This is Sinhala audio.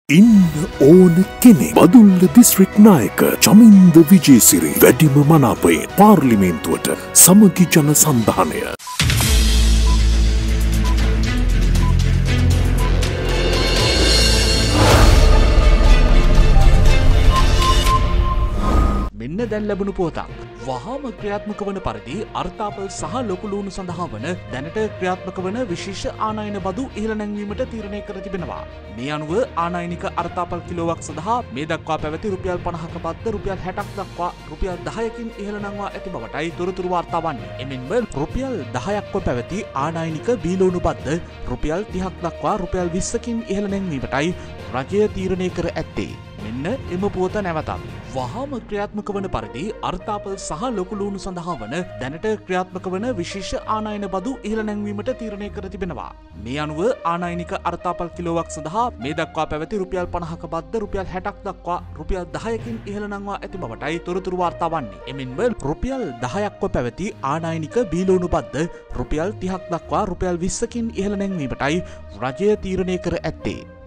ඉන්න ඕන කෙනෙක් බදුල්ල දිස්ත්‍රික් නායක චමින්ද විජේසිරි වැඩිම මනාපයෙන් පාර්ලිමේන්තුවට සමගි ජන සන්ධානය මෙන්න දැන් ලැබුණු පුවතක්. වහාම ක්‍රියාත්මක වන පරිදි අර්ථාපල් සහ ලොකු ලූණු සඳහා වන දැනට ක්‍රියාත්මක වන විශේෂ ආනයන බදු ඉහළ නැංවීමට තීරණය කර තිබෙනවා. මේ අනුව ආනයනික අර්ථාපල් කිලෝවක් සඳහා මේ දක්වා පැවති රුපියල් 50ක බද්ද රුපියල් 60ක් දක්වා රුපියල් 10කින් ඉහළ නංවා ඇති බවටයි තොරතුරු වාර්තා වන්නේ. එමෙන්ම රුපියල් 10ක්ව පැවති ආනයනික බීලෝණු බද්ද රුපියල් 30ක් දක්වා රුපියල් 20කින් ඉහළ නැංවීමටයි රජය තීරණය කර ඇත්තේ. මෙන්න එම පුවත නැවතත්. වහාම ක්‍රියාත්මක වන පරිදි අර්ථාපල් සහ ලොකු ලූණු සඳහා වන දැනට ක්‍රියාත්මක වන විශේෂ ආනයන බදු ඉහළ නැංවීමට තීරණය කර තිබෙනවා. මේ අනුව ආනයනික අර්ථාපල් කිලෝවක් සඳහා මේ දක්වා පැවති රුපියල් 50ක බද්ද රුපියල් 60ක් දක්වා රුපියල් 10කින් ඉහළ නංවා ඇති බවටයි තොරතුරු වාර්තා වන්නේ. එමෙන්ම රුපියල් 10ක්ව පැවති ආනයනික බීලෝණු බද්ද රුපියල් 30ක් දක්වා රුපියල් 20කින් ඉහළ නැංවීමටයි රජය තීරණය කර ඇත්තේ.